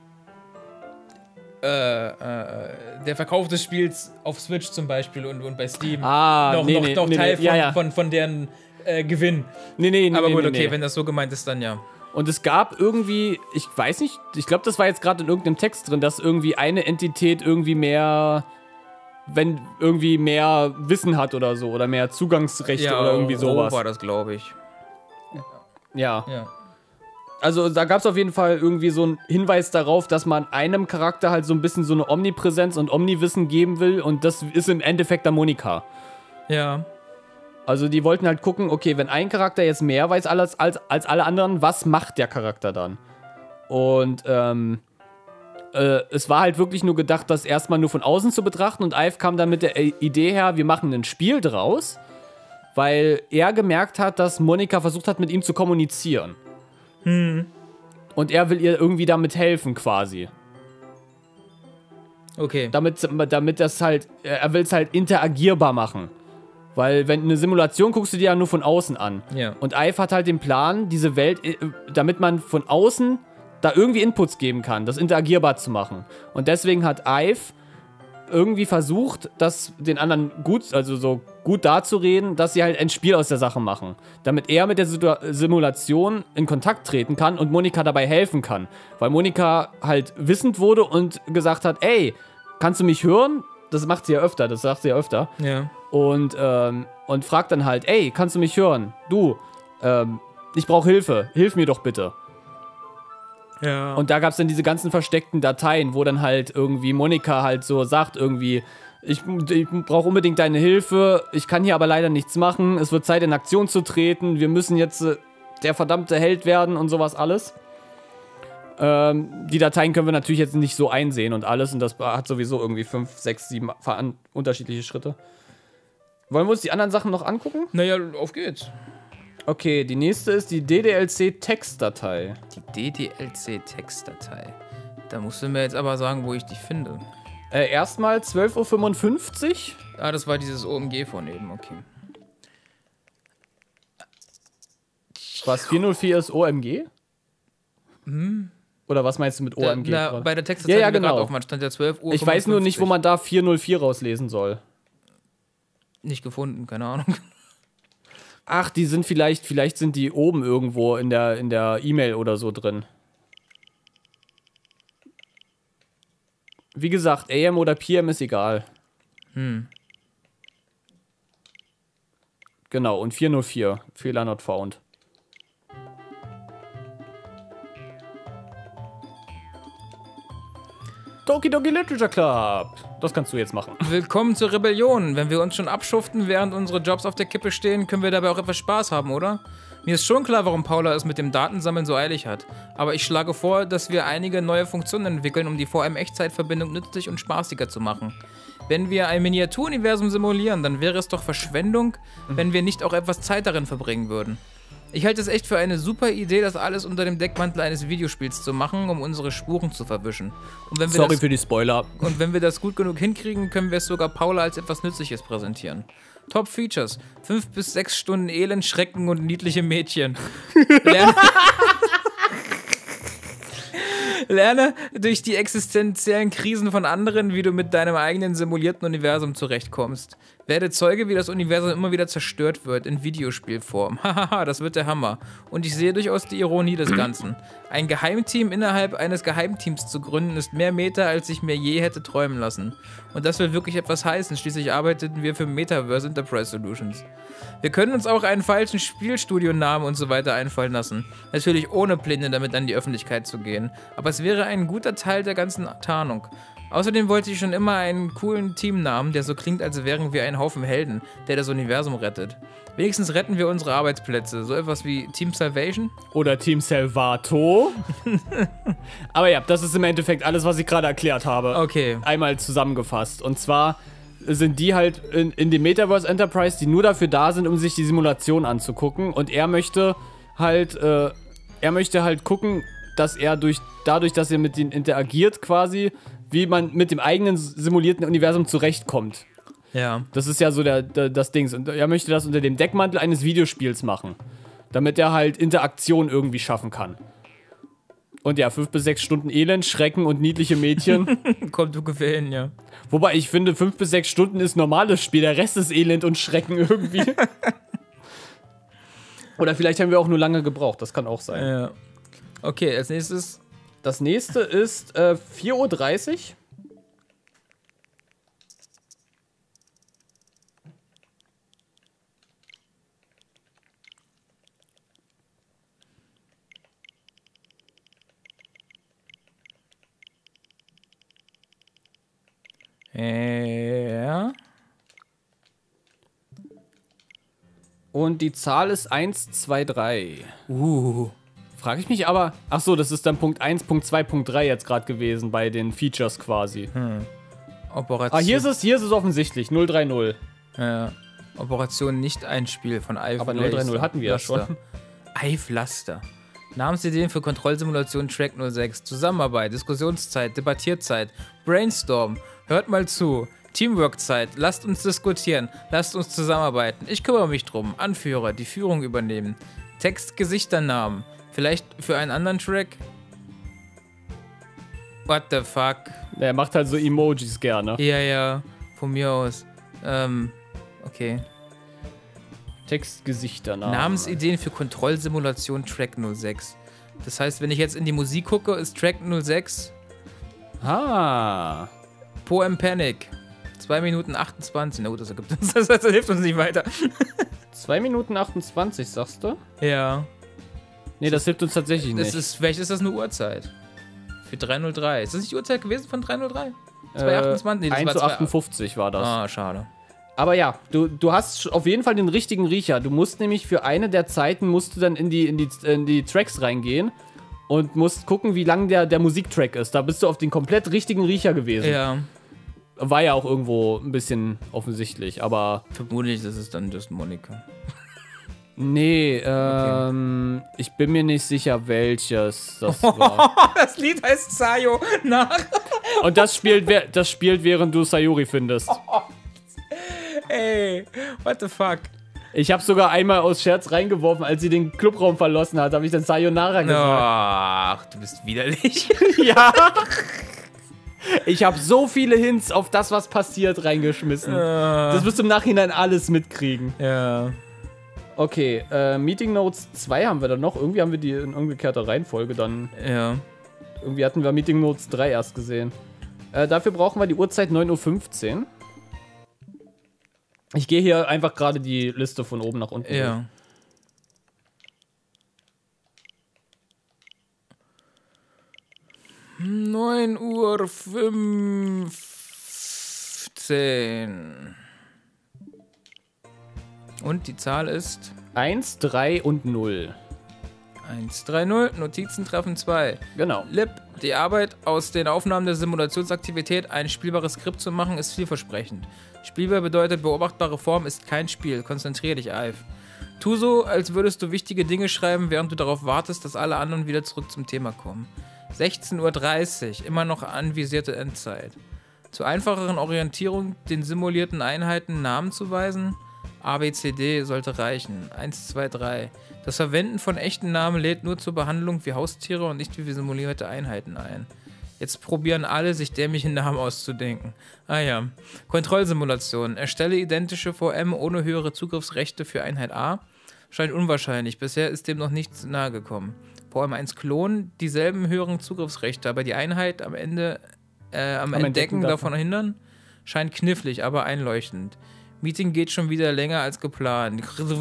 äh, äh, der Verkauf des Spiels auf Switch zum Beispiel und, und bei Steam Ah, noch, nee, noch, nee, noch nee, Teil nee, von, ja, ja. Von, von deren äh, Gewinn. Nee, nee, nee. Aber nee, gut, nee, okay, nee. wenn das so gemeint ist, dann ja. Und es gab irgendwie, ich weiß nicht, ich glaube, das war jetzt gerade in irgendeinem Text drin, dass irgendwie eine Entität irgendwie mehr, wenn irgendwie mehr Wissen hat oder so, oder mehr Zugangsrechte oder irgendwie sowas. war das, glaube ich. Ja. Ja. Also da gab es auf jeden Fall irgendwie so einen Hinweis darauf, dass man einem Charakter halt so ein bisschen so eine Omnipräsenz und Omniwissen geben will und das ist im Endeffekt der Monika. Ja. Also die wollten halt gucken, okay, wenn ein Charakter jetzt mehr weiß als, als, als alle anderen, was macht der Charakter dann? Und ähm, äh, es war halt wirklich nur gedacht, das erstmal nur von außen zu betrachten und Ive kam dann mit der Idee her, wir machen ein Spiel draus, weil er gemerkt hat, dass Monika versucht hat, mit ihm zu kommunizieren. Hm. Und er will ihr irgendwie damit helfen, quasi. Okay. Damit, damit das halt, er will es halt interagierbar machen. Weil, wenn eine Simulation guckst du dir ja nur von außen an. Ja. Und Ive hat halt den Plan, diese Welt, äh, damit man von außen da irgendwie Inputs geben kann, das interagierbar zu machen. Und deswegen hat Ive irgendwie versucht, das den anderen gut, also so gut darzureden, dass sie halt ein Spiel aus der Sache machen. Damit er mit der Situ- Simulation in Kontakt treten kann und Monika dabei helfen kann. Weil Monika halt wissend wurde und gesagt hat, ey, kannst du mich hören? Das macht sie ja öfter, das sagt sie ja öfter. Ja. Und, ähm, und fragt dann halt, ey, kannst du mich hören? Du, ähm, ich brauche Hilfe, hilf mir doch bitte. Ja. Und da gab es dann diese ganzen versteckten Dateien, wo dann halt irgendwie Monika halt so sagt irgendwie, ich, ich brauche unbedingt deine Hilfe, ich kann hier aber leider nichts machen, es wird Zeit in Aktion zu treten, wir müssen jetzt äh, der verdammte Held werden und sowas alles. Ähm, die Dateien können wir natürlich jetzt nicht so einsehen und alles und das hat sowieso irgendwie fünf, sechs, sieben veran- unterschiedliche Schritte. Wollen wir uns die anderen Sachen noch angucken? Naja, auf geht's. Okay, die nächste ist die D D L C-Textdatei. Die D D L C-Textdatei. Da musst du mir jetzt aber sagen, wo ich die finde. Äh, erstmal zwölf Uhr fünfundfünfzig. Ah, das war dieses O M G von eben, okay. Was, vierhundertvier ist O M G? Hm? Oder was meinst du mit O M G? Da, na, gerade? bei der Textdatei, Ja, ja, die wir genau. gerade aufmachen, stand ja zwölf Uhr. Ich weiß nur nicht, wo man da vierhundertvier rauslesen soll. Nicht gefunden, keine Ahnung. Ach, die sind vielleicht, vielleicht sind die oben irgendwo in der in der E-Mail oder so drin. Wie gesagt, A M oder P M ist egal. Hm. Genau, und vierhundertvier. Fehler not found. Doki Doki Literature Club. Das kannst du jetzt machen. Willkommen zur Rebellion. Wenn wir uns schon abschuften, während unsere Jobs auf der Kippe stehen, können wir dabei auch etwas Spaß haben, oder? Mir ist schon klar, warum Paula es mit dem Datensammeln so eilig hat. Aber ich schlage vor, dass wir einige neue Funktionen entwickeln, um die V M-Echtzeitverbindung nützlich und spaßiger zu machen. Wenn wir ein Miniaturuniversum simulieren, dann wäre es doch Verschwendung, wenn wir nicht auch etwas Zeit darin verbringen würden. Ich halte es echt für eine super Idee, das alles unter dem Deckmantel eines Videospiels zu machen, um unsere Spuren zu verwischen. Und wenn wir Sorry das, für die Spoiler. Und wenn wir das gut genug hinkriegen, können wir es sogar Paula als etwas Nützliches präsentieren. Top Features. Fünf bis sechs Stunden Elend, Schrecken und niedliche Mädchen. Lerne, Lerne durch die existenziellen Krisen von anderen, wie du mit deinem eigenen simulierten Universum zurechtkommst. Werde Zeuge, wie das Universum immer wieder zerstört wird, in Videospielform. Hahaha, das wird der Hammer. Und ich sehe durchaus die Ironie des Ganzen. Ein Geheimteam innerhalb eines Geheimteams zu gründen, ist mehr Meta, als ich mir je hätte träumen lassen. Und das will wirklich etwas heißen. Schließlich arbeiteten wir für Metaverse Enterprise Solutions. Wir können uns auch einen falschen Spielstudionamen und so weiter einfallen lassen. Natürlich ohne Pläne, damit an die Öffentlichkeit zu gehen. Aber es wäre ein guter Teil der ganzen Tarnung. Außerdem wollte ich schon immer einen coolen Teamnamen, der so klingt, als wären wir ein Haufen Helden, der das Universum rettet. Wenigstens retten wir unsere Arbeitsplätze. So etwas wie Team Salvation? Oder Team Salvato. Aber ja, das ist im Endeffekt alles, was ich gerade erklärt habe. Okay. Einmal zusammengefasst. Und zwar sind die halt in, in dem Metaverse Enterprise, die nur dafür da sind, um sich die Simulation anzugucken. Und er möchte halt, äh, er möchte halt gucken, dass er durch, dadurch, dass er mit denen interagiert quasi, wie man mit dem eigenen simulierten Universum zurechtkommt. Ja. Das ist ja so der, der, das Ding. Und er möchte das unter dem Deckmantel eines Videospiels machen. Damit er halt Interaktion irgendwie schaffen kann. Und ja, fünf bis sechs Stunden Elend, Schrecken und niedliche Mädchen. Kommt ungefähr hin, ja. Wobei ich finde, fünf bis sechs Stunden ist normales Spiel. Der Rest ist Elend und Schrecken irgendwie. Oder vielleicht haben wir auch nur lange gebraucht. Das kann auch sein. Ja. Okay, als nächstes. Das nächste ist äh, vier Uhr dreißig. Ja. Und die Zahl ist eins, zwei, drei. Uh. Frage ich mich aber. Ach so, das ist dann Punkt eins, Punkt zwei, Punkt drei jetzt gerade gewesen bei den Features quasi. Hm. Operation. Ah, hier ist es, hier ist es offensichtlich. null drei null. Ja. Operation nicht ein Spiel von Ive Aber null drei null hatten wir ja schon. Ive Laster. Namensideen für Kontrollsimulation Track null sechs. Zusammenarbeit, Diskussionszeit, Debattierzeit, Brainstorm. Hört mal zu. Teamwork-Zeit. Lasst uns diskutieren. Lasst uns zusammenarbeiten. Ich kümmere mich drum. Anführer, die Führung übernehmen. Text, Gesichternamen. Vielleicht für einen anderen Track? What the fuck? Er macht halt so Emojis gerne. Ja, ja. Von mir aus. Ähm, okay. Textgesichternamen. Namensideen für Kontrollsimulation Track null sechs. Das heißt, wenn ich jetzt in die Musik gucke, ist Track null sechs Ah. Poem Panic. zwei Minuten achtundzwanzig. Na gut, das, ergibt uns, das, das hilft uns nicht weiter. zwei Minuten achtundzwanzig, sagst du? Ja. Nee, das hilft uns tatsächlich nicht. Das ist, vielleicht ist das eine Uhrzeit. Für drei null drei. Ist das nicht die Uhrzeit gewesen von drei null drei? zwei achtundzwanzig? Nee, das eins war Uhr achtundfünfzig war das. Ah, schade. Aber ja, du, du hast auf jeden Fall den richtigen Riecher. Du musst nämlich für eine der Zeiten musst du dann in die, in die, in die Tracks reingehen und musst gucken, wie lang der, der Musiktrack ist. Da bist du auf den komplett richtigen Riecher gewesen. Ja. War ja auch irgendwo ein bisschen offensichtlich, aber... Vermutlich ist es dann Just Monica. Nee, ähm, okay. Ich bin mir nicht sicher, welches das war. Das Lied heißt Sayo nach. Und das spielt, das spielt, während du Sayuri findest. Ey, what the fuck? Ich habe sogar einmal aus Scherz reingeworfen, als sie den Clubraum verlassen hat, habe ich dann Sayonara gesagt. Ach, du bist widerlich. Ja. Ich habe so viele Hints auf das, was passiert, reingeschmissen. Uh. Das wirst du im Nachhinein alles mitkriegen. Ja. Okay, äh, Meeting Notes zwei haben wir dann noch. Irgendwie haben wir die in umgekehrter Reihenfolge dann. Ja. Irgendwie hatten wir Meeting Notes drei erst gesehen. Äh, dafür brauchen wir die Uhrzeit neun Uhr fünfzehn. Ich gehe hier einfach gerade die Liste von oben nach unten. Ja. neun Uhr fünfzehn. Und die Zahl ist? eins, drei und null. eins, drei, null, Notizen treffen zwei. Genau. Lip, die Arbeit aus den Aufnahmen der Simulationsaktivität ein spielbares Skript zu machen, ist vielversprechend. Spielbar bedeutet, beobachtbare Form ist kein Spiel. Konzentrier dich, Ive. Tu so, als würdest du wichtige Dinge schreiben, während du darauf wartest, dass alle anderen wieder zurück zum Thema kommen. sechzehn Uhr dreißig, immer noch anvisierte Endzeit. Zur einfacheren Orientierung den simulierten Einheiten Namen zu weisen. A, B, C, D sollte reichen. eins, zwei, drei. Das Verwenden von echten Namen lädt nur zur Behandlung wie Haustiere und nicht wie simulierte Einheiten ein. Jetzt probieren alle, sich dämliche Namen auszudenken. Ah ja. Kontrollsimulation. Erstelle identische V M ohne höhere Zugriffsrechte für Einheit A. Scheint unwahrscheinlich. Bisher ist dem noch nichts nahe gekommen. V M eins Klon, dieselben höheren Zugriffsrechte, aber die Einheit am Ende äh, am, am Entdecken, Entdecken davon hindern? Scheint knifflig, aber einleuchtend. Meeting geht schon wieder länger als geplant.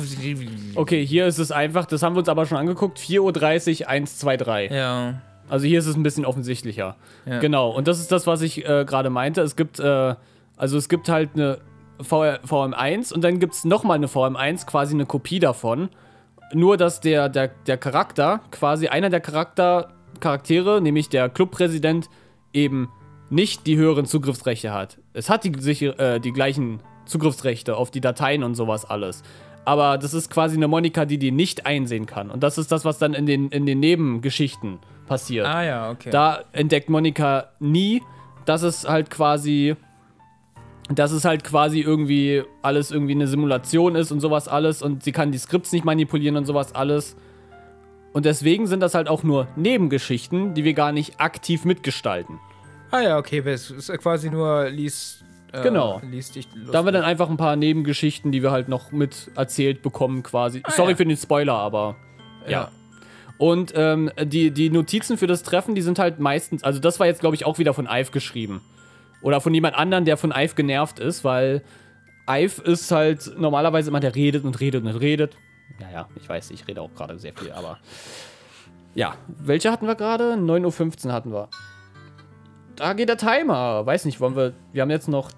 Okay, hier ist es einfach, das haben wir uns aber schon angeguckt. vier Uhr dreißig, eins, zwei, drei. Ja. Also hier ist es ein bisschen offensichtlicher. Ja. Genau, und das ist das, was ich äh, gerade meinte. Es gibt, äh, also es gibt halt eine V M eins und dann gibt es nochmal eine V M eins, quasi eine Kopie davon. Nur, dass der, der, der Charakter, quasi einer der Charakter, Charaktere, nämlich der Clubpräsident, eben nicht die höheren Zugriffsrechte hat. Es hat die, sicher, äh, die gleichen Zugriffsrechte auf die Dateien und sowas alles. Aber das ist quasi eine Monika, die die nicht einsehen kann. Und das ist das, was dann in den, in den Nebengeschichten passiert. Ah ja, okay. Da entdeckt Monika nie, dass es halt quasi, dass es halt quasi irgendwie alles irgendwie eine Simulation ist und sowas alles. Und sie kann die Skripts nicht manipulieren und sowas alles. Und deswegen sind das halt auch nur Nebengeschichten, die wir gar nicht aktiv mitgestalten. Ah ja, okay, es ist quasi nur liest. Äh, Genau. Liest dich lustig. Da haben wir dann einfach ein paar Nebengeschichten, die wir halt noch mit erzählt bekommen quasi. Ah, Sorry ja. für den Spoiler, aber ja. Ja. Und ähm, die, die Notizen für das Treffen, die sind halt meistens, also das war jetzt glaube ich auch wieder von Ive geschrieben. Oder von jemand anderem, der von Ive genervt ist, weil Ive ist halt normalerweise immer, der redet und redet und redet. Ja, ja, ich weiß, ich rede auch gerade sehr viel, aber ja. Welche hatten wir gerade? neun Uhr fünfzehn hatten wir. Da geht der Timer. Weiß nicht, wollen wir, wir haben jetzt noch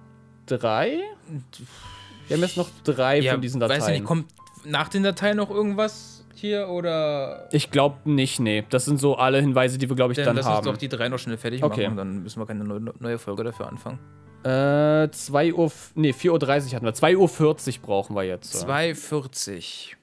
drei? Wir haben jetzt noch drei ja, von diesen Dateien. Weiß nicht, kommt nach den Dateien noch irgendwas hier oder? Ich glaube nicht, nee. Das sind so alle Hinweise, die wir, glaube ich, Dann dann lass haben. uns doch die drei noch schnell fertig Okay. machen und dann müssen wir keine neue, neue Folge dafür anfangen. Äh, zwei Uhr, nee, vier Uhr dreißig hatten wir. zwei Uhr vierzig brauchen wir jetzt. So. zwei Uhr vierzig.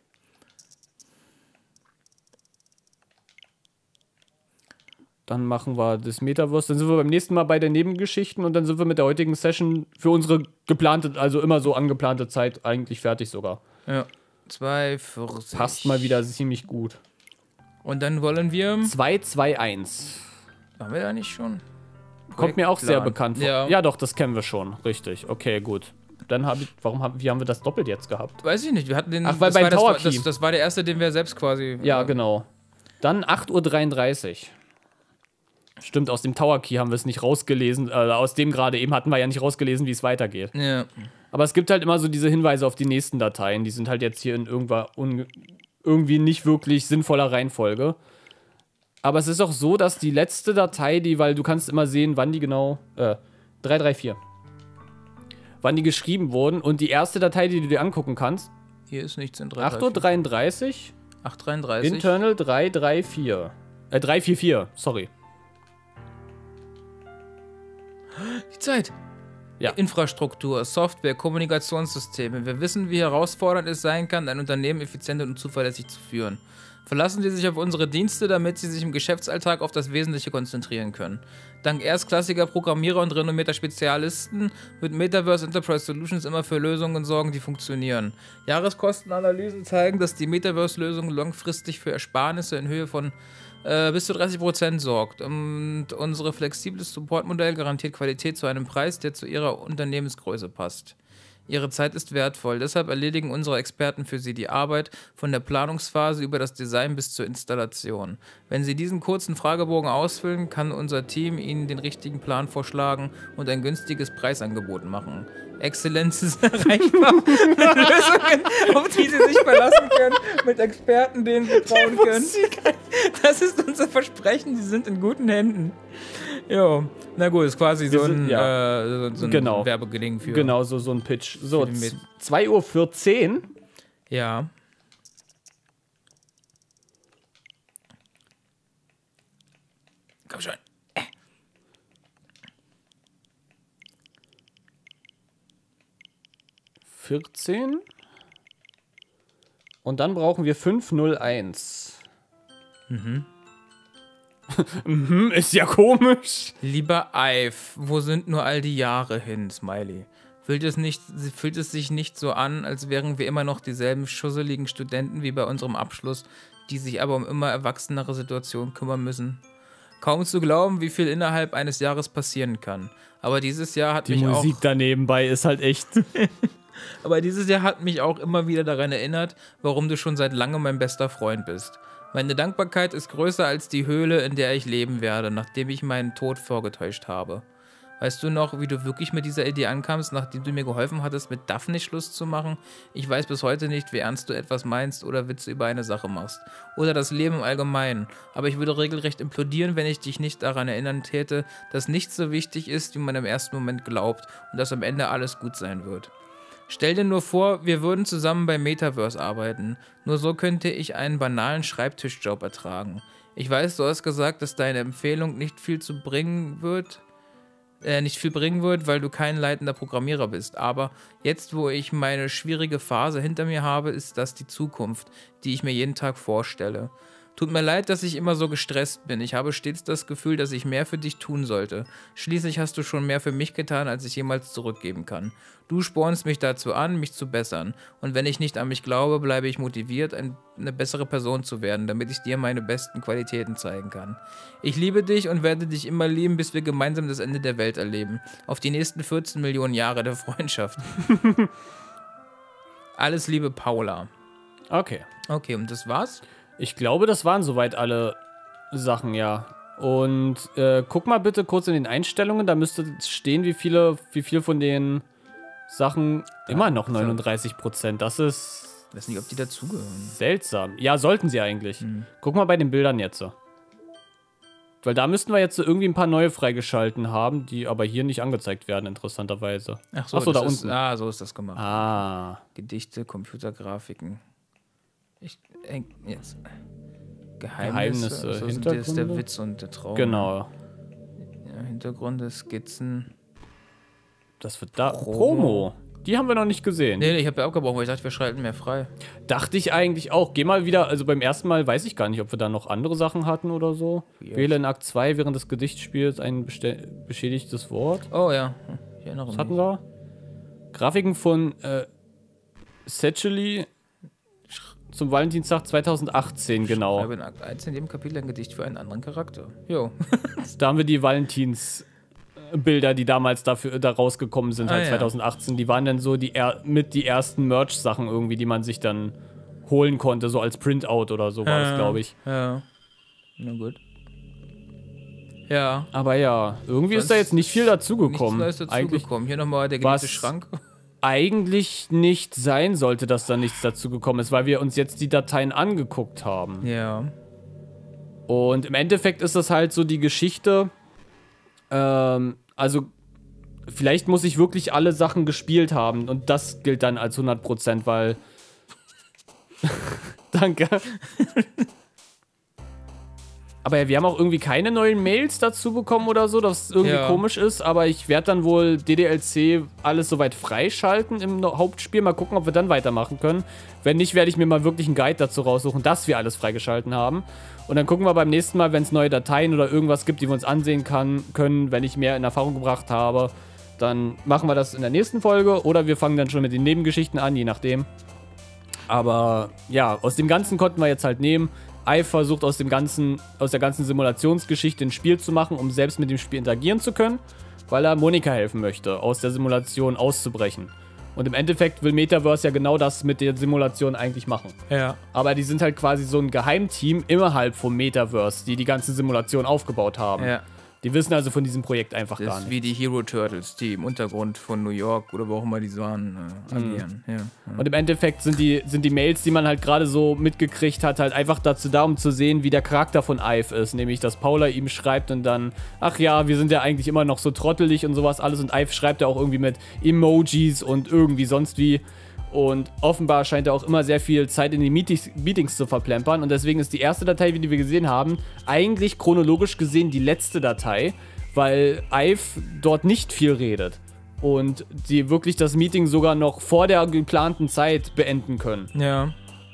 Dann machen wir das Metaverse. Dann sind wir beim nächsten Mal bei den Nebengeschichten und dann sind wir mit der heutigen Session für unsere geplante, also immer so angeplante Zeit eigentlich fertig sogar. Ja. zwei Uhr vierzig. Passt mal wieder ziemlich gut. Und dann wollen wir. zwei zwei eins. Haben wir da nicht schon? Kommt mir auch sehr Projektplan. bekannt vor. Ja. Ja, doch, das kennen wir schon. Richtig. Okay, gut. Dann habe ich, warum haben, wie haben wir das doppelt jetzt gehabt? Weiß ich nicht. Wir hatten den. Ach, weil das beim war das, Tower war- Key. das, das war der erste, den wir selbst quasi. Ja, äh, genau. Dann acht Uhr dreiunddreißig. Stimmt, aus dem Tower Key haben wir es nicht rausgelesen. Äh, aus dem gerade eben hatten wir ja nicht rausgelesen, wie es weitergeht. Ja. Aber es gibt halt immer so diese Hinweise auf die nächsten Dateien. Die sind halt jetzt hier in irgendwa unge- irgendwie nicht wirklich sinnvoller Reihenfolge. Aber es ist auch so, dass die letzte Datei, die, weil du kannst immer sehen, wann die genau, äh, drei drei vier, wann die geschrieben wurden. Und die erste Datei, die du dir angucken kannst, Hier ist nichts in drei acht Uhr dreiunddreißig, acht Uhr dreiunddreißig. Internal drei drei vier. Äh, drei vier vier, sorry. Die Zeit. Ja. Infrastruktur, Software, Kommunikationssysteme. Wir wissen, wie herausfordernd es sein kann, ein Unternehmen effizient und zuverlässig zu führen. Verlassen Sie sich auf unsere Dienste, damit Sie sich im Geschäftsalltag auf das Wesentliche konzentrieren können. Dank erstklassiger Programmierer und renommierter Spezialisten wird Metaverse Enterprise Solutions immer für Lösungen sorgen, die funktionieren. Jahreskostenanalysen zeigen, dass die Metaverse-Lösung langfristig für Ersparnisse in Höhe von äh, bis zu dreißig Prozent sorgt. Und unsere flexibles Supportmodell garantiert Qualität zu einem Preis, der zu Ihrer Unternehmensgröße passt. Ihre Zeit ist wertvoll, deshalb erledigen unsere Experten für Sie die Arbeit von der Planungsphase über das Design bis zur Installation. Wenn Sie diesen kurzen Fragebogen ausfüllen, kann unser Team Ihnen den richtigen Plan vorschlagen und ein günstiges Preisangebot machen. Exzellenz ist erreichbar mit Lösungen, auf die Sie sich verlassen können, mit Experten, denen Sie trauen können. Das ist unser Versprechen, Sie sind in guten Händen. Jo, na gut, ist quasi so ein, sind- ja. äh, so, so ein Genau. Werbegelingen für. Genau, so, so ein Pitch. So, Für den Med- zwei Uhr vierzehn. Ja. Komm schon. vierzehn. Und dann brauchen wir fünf null eins. Mhm. Mhm, ist ja komisch. Lieber Ive, wo sind nur all die Jahre hin, Smiley? Fühlt es, nicht, fühlt es sich nicht so an, als wären wir immer noch dieselben schusseligen Studenten wie bei unserem Abschluss, die sich aber um immer erwachsenere Situationen kümmern müssen? Kaum zu glauben, wie viel innerhalb eines Jahres passieren kann. Aber dieses Jahr hat die mich Musik auch... da nebenbei ist halt echt... Aber dieses Jahr hat mich auch immer wieder daran erinnert, warum du schon seit langem mein bester Freund bist. Meine Dankbarkeit ist größer als die Höhle, in der ich leben werde, nachdem ich meinen Tod vorgetäuscht habe. Weißt du noch, wie du wirklich mit dieser Idee ankamst, nachdem du mir geholfen hattest, mit Daphne Schluss zu machen? Ich weiß bis heute nicht, wie ernst du etwas meinst oder Witze über eine Sache machst. Oder das Leben im Allgemeinen. Aber ich würde regelrecht implodieren, wenn ich dich nicht daran erinnern täte, dass nichts so wichtig ist, wie man im ersten Moment glaubt und dass am Ende alles gut sein wird. Stell dir nur vor, wir würden zusammen beim Metaverse arbeiten. Nur so könnte ich einen banalen Schreibtischjob ertragen. Ich weiß, du hast gesagt, dass deine Empfehlung nicht viel zu bringen wird, äh, nicht viel bringen wird, weil du kein leitender Programmierer bist. Aber jetzt, wo ich meine schwierige Phase hinter mir habe, ist das die Zukunft, die ich mir jeden Tag vorstelle. Tut mir leid, dass ich immer so gestresst bin. Ich habe stets das Gefühl, dass ich mehr für dich tun sollte. Schließlich hast du schon mehr für mich getan, als ich jemals zurückgeben kann. Du spornst mich dazu an, mich zu bessern. Und wenn ich nicht an mich glaube, bleibe ich motiviert, ein, eine bessere Person zu werden, damit ich dir meine besten Qualitäten zeigen kann. Ich liebe dich und werde dich immer lieben, bis wir gemeinsam das Ende der Welt erleben. Auf die nächsten vierzehn Millionen Jahre der Freundschaft. Alles Liebe, Paula. Okay. Okay, und das war's? Ich glaube, das waren soweit alle Sachen, ja. Und äh, guck mal bitte kurz in den Einstellungen, da müsste stehen, wie viele, wie viel von den Sachen da, immer noch neununddreißig Prozent. Das ist... Ich weiß nicht, ob die dazugehören. Seltsam. Ja, sollten sie eigentlich. Hm. Guck mal bei den Bildern jetzt. Weil da müssten wir jetzt irgendwie ein paar neue freigeschalten haben, die aber hier nicht angezeigt werden, interessanterweise. Ach so, Ach so da ist, unten. Ah, so ist das gemacht. Ah. Gedichte, Computergrafiken. Ich, äh, jetzt. Geheimnisse. Geheimnisse, so sind Hintergründe. das der Witz und der Traum. Genau. Ja, Hintergründe, Skizzen. Das wird da. Promo. Promo. Die haben wir noch nicht gesehen. Nee, nee, ich habe ja abgebrochen, weil ich dachte, wir schalten mehr frei. Dachte ich eigentlich auch. Geh mal wieder, also beim ersten Mal weiß ich gar nicht, ob wir da noch andere Sachen hatten oder so. Weird. Wähle in Akt zwei während des Gedichtspiels ein beschädigtes Wort. Oh ja, ich erinnere Was mich. hatten wir? Grafiken von äh, Setchely zum Valentinstag zweitausendachtzehn, genau. Ich schreibe in Akt eins in dem Kapitel ein Gedicht für einen anderen Charakter. Jo. Da haben wir die Valentinsbilder, die damals dafür da rausgekommen sind, Ah, halt ja. zweitausendachtzehn. Die waren dann so die er mit die ersten Merch-Sachen irgendwie, die man sich dann holen konnte, so als Printout oder so war das, glaube ich. Ja. Na gut. Ja. Aber ja, irgendwie Sonst ist da jetzt nicht viel dazugekommen. Nichts Neues Eigentlich, dazugekommen. Hier nochmal der was- geliebte Schrank. eigentlich nicht sein sollte, dass da nichts dazugekommen ist, weil wir uns jetzt die Dateien angeguckt haben. Ja. Und im Endeffekt ist das halt so die Geschichte, ähm, also vielleicht muss ich wirklich alle Sachen gespielt haben und das gilt dann als hundert Prozent, weil... Danke. Aber ja, wir haben auch irgendwie keine neuen Mails dazu bekommen oder so, das irgendwie Ja. komisch ist, aber ich werde dann wohl D D L C alles soweit freischalten im Hauptspiel, mal gucken, ob wir dann weitermachen können. Wenn nicht, werde ich mir mal wirklich einen Guide dazu raussuchen, dass wir alles freigeschalten haben. Und dann gucken wir beim nächsten Mal, wenn es neue Dateien oder irgendwas gibt, die wir uns ansehen kann, können, wenn ich mehr in Erfahrung gebracht habe, dann machen wir das in der nächsten Folge oder wir fangen dann schon mit den Nebengeschichten an, je nachdem. Aber ja, aus dem Ganzen konnten wir jetzt halt nehmen. Ive versucht aus dem ganzen, aus der ganzen Simulationsgeschichte ein Spiel zu machen, um selbst mit dem Spiel interagieren zu können, weil er Monika helfen möchte, aus der Simulation auszubrechen. Und im Endeffekt will Metaverse ja genau das mit der Simulation eigentlich machen. Ja. Aber die sind halt quasi so ein Geheimteam innerhalb vom Metaverse, die die ganze Simulation aufgebaut haben. Ja. Die wissen also von diesem Projekt einfach Das gar ist nicht. wie die Hero Turtles, die im Untergrund von New York oder wo auch immer die waren, äh, agieren. Ja. Ja. Und im Endeffekt sind die, sind die Mails, die man halt gerade so mitgekriegt hat, halt einfach dazu da, um zu sehen, wie der Charakter von Ive ist. Nämlich, dass Paula ihm schreibt und dann, ach ja, wir sind ja eigentlich immer noch so trottelig und sowas alles. Und Ive schreibt ja auch irgendwie mit Emojis und irgendwie sonst wie. Und offenbar scheint er auch immer sehr viel Zeit in die Meetings, Meetings zu verplempern. Und deswegen ist die erste Datei, die wir gesehen haben, eigentlich chronologisch gesehen die letzte Datei, weil Ive dort nicht viel redet. Und die wirklich das Meeting sogar noch vor der geplanten Zeit beenden können. Ja.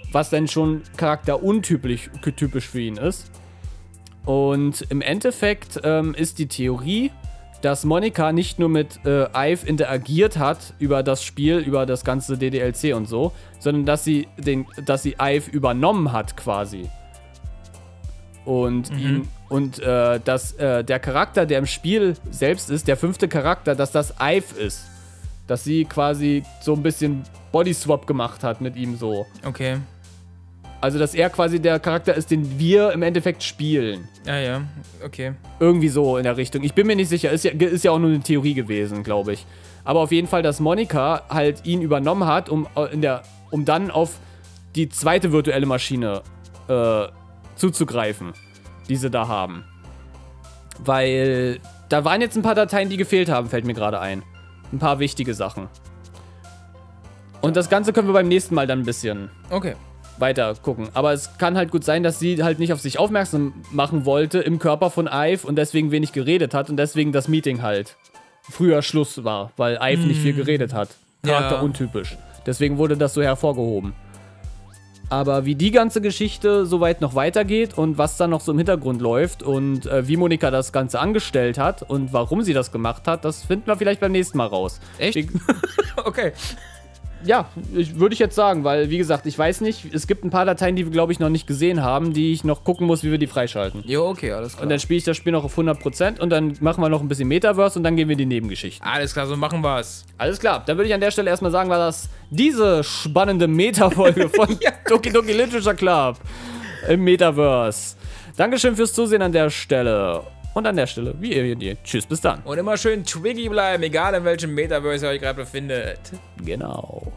was dann schon charakteruntypisch typisch für ihn ist. Und im Endeffekt ähm, ist die Theorie, dass Monika nicht nur mit äh, Ive interagiert hat über das Spiel, über das ganze D D L C und so, sondern dass sie, den, dass sie Ive übernommen hat quasi. Und Mhm. ihn und äh, dass äh, der Charakter, der im Spiel selbst ist, der fünfte Charakter, dass das Ive ist. Dass sie quasi so ein bisschen Bodyswap gemacht hat mit ihm so. Okay. Also, dass er quasi der Charakter ist, den wir im Endeffekt spielen. Ja, ja. Okay. Irgendwie so in der Richtung. Ich bin mir nicht sicher. Ist ja, ist ja auch nur eine Theorie gewesen, glaube ich. Aber auf jeden Fall, dass Monika halt ihn übernommen hat, um, in der, um dann auf die zweite virtuelle Maschine äh, zuzugreifen, die sie da haben. Weil da waren jetzt ein paar Dateien, die gefehlt haben, fällt mir gerade ein. Ein paar wichtige Sachen. Und das Ganze können wir beim nächsten Mal dann ein bisschen Okay. weiter gucken. Aber es kann halt gut sein, dass sie halt nicht auf sich aufmerksam machen wollte im Körper von Ive und deswegen wenig geredet hat und deswegen das Meeting halt früher Schluss war, weil Ive nicht viel geredet hat. Charakter Ja. untypisch. Deswegen wurde das so hervorgehoben. Aber wie die ganze Geschichte soweit noch weitergeht und was da noch so im Hintergrund läuft und äh, wie Monika das Ganze angestellt hat und warum sie das gemacht hat, das finden wir vielleicht beim nächsten Mal raus. Echt? Ich, Okay. ja, ich, würde ich jetzt sagen, weil, wie gesagt, ich weiß nicht, es gibt ein paar Dateien, die wir, glaube ich, noch nicht gesehen haben, die ich noch gucken muss, wie wir die freischalten. Jo, okay, alles klar. Und dann spiele ich das Spiel noch auf hundert Prozent und dann machen wir noch ein bisschen Metaverse und dann gehen wir in die Nebengeschichten. Alles klar, so machen wir's. Alles klar, dann würde ich an der Stelle erstmal sagen, war das diese spannende Meta-Folge von Ja. Doki Doki Literature Club im Metaverse. Dankeschön fürs Zusehen an der Stelle. Und an der Stelle, wie ihr hier. Tschüss, bis dann. Und immer schön Twiggy bleiben, egal in welchem Metaverse ihr euch gerade befindet. Genau.